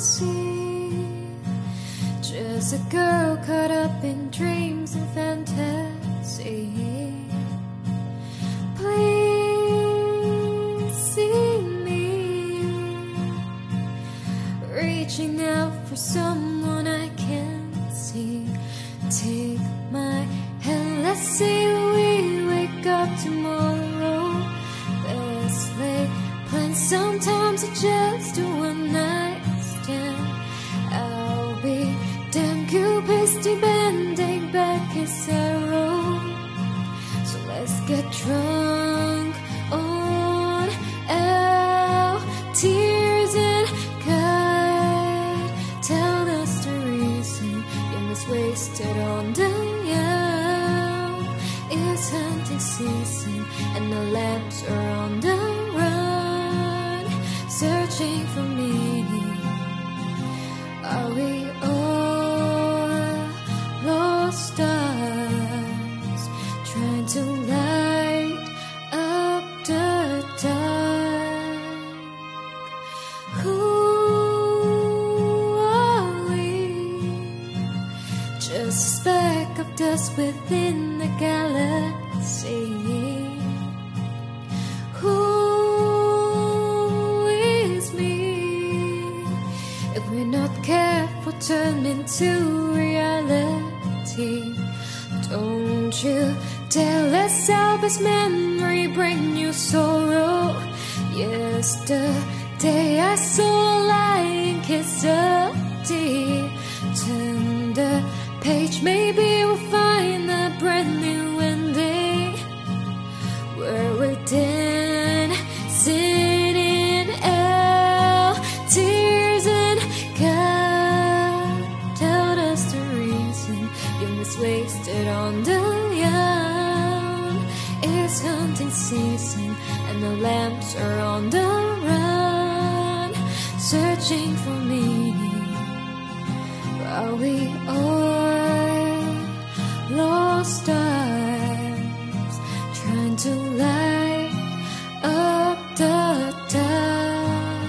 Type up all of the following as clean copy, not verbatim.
see. Just a girl caught up in dreams and fantasy. Please see me, reaching out for someone I can't see. Take my hand, let's see we wake up tomorrow. Best lay plans, sometimes it's just a one night stand. I'll be damn Cupid's bending back his arrow. So let's get drunk on our tears and God tell us the reason you was wasted on the young. It's hunting season and the lamps are on the run, searching for meaning. Are we all lost stars, trying to light up the dark? Who are we? Just a speck of dust within the galaxy. Who is me? If we're not careful, turn into reality. Don't you dare let Salva's memory bring you sorrow. Yesterday I saw a lying kiss a deep. Turn the page, maybe we'll find a brand new ending, where we're dancing in our tears and God told us the reason you was wasted on the young. It's hunting season and the lamps are on the run, searching for meaning. Are we all lost stars, trying to light up the dark?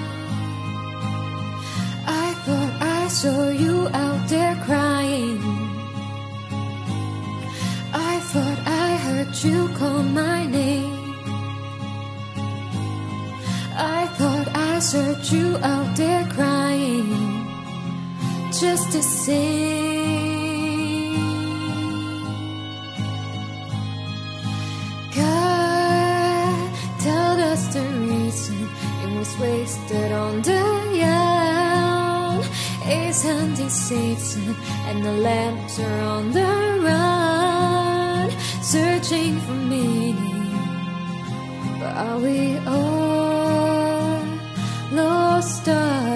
I thought I saw you out there crying. I thought I heard you call my name. I thought I heard you out there crying, just the same. God told us the reason it was wasted on the young. It's hunting season and the lamps are on the run, searching for meaning. But are we all lost stars?